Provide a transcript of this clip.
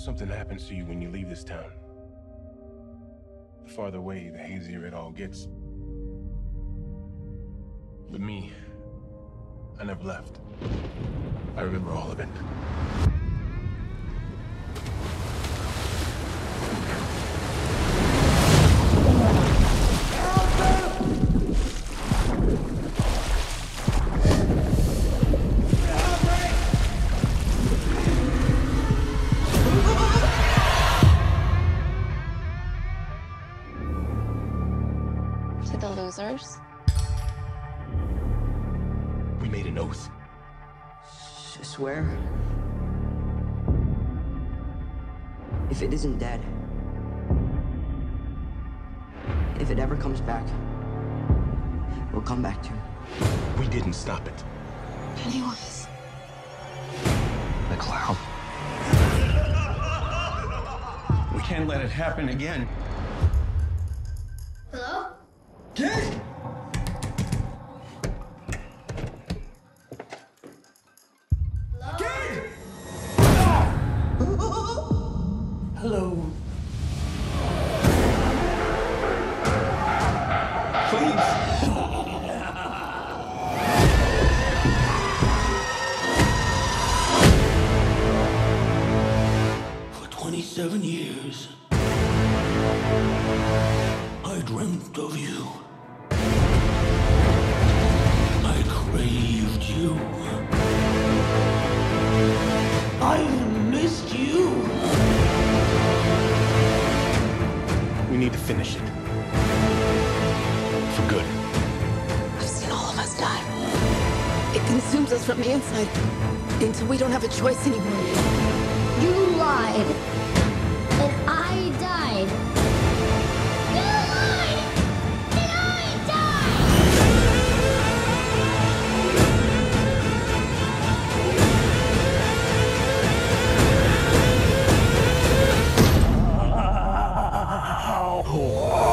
Something happens to you when you leave this town. The farther away, the hazier it all gets. But me, I never left. I remember all of it. To the losers. We made an oath. Swear? If it isn't dead, if it ever comes back, we'll come back to it. We didn't stop it. Pennywise. The clown. We can't let it happen again. Hello? Kid! Kid! Hello. For 27 years, I dreamt of you. I craved you. I've missed you. We need to finish it. For good. I've seen all of us die. It consumes us from the inside until we don't have a choice anymore. You lied. And I died. You lied! And I died! Oh.